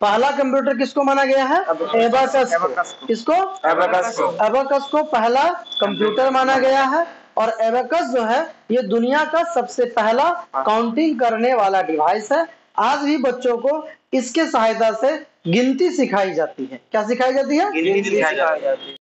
पहला कंप्यूटर किसको माना गया है? एबाकस को। किसको? एबाकस को पहला कंप्यूटर माना गया है। और एबाकस जो है ये दुनिया का सबसे पहला काउंटिंग करने वाला डिवाइस है। आज भी बच्चों को इसके सहायता से गिनती सिखाई जाती है। क्या सिखाई जाती है? गिनती सिखाई जाती है।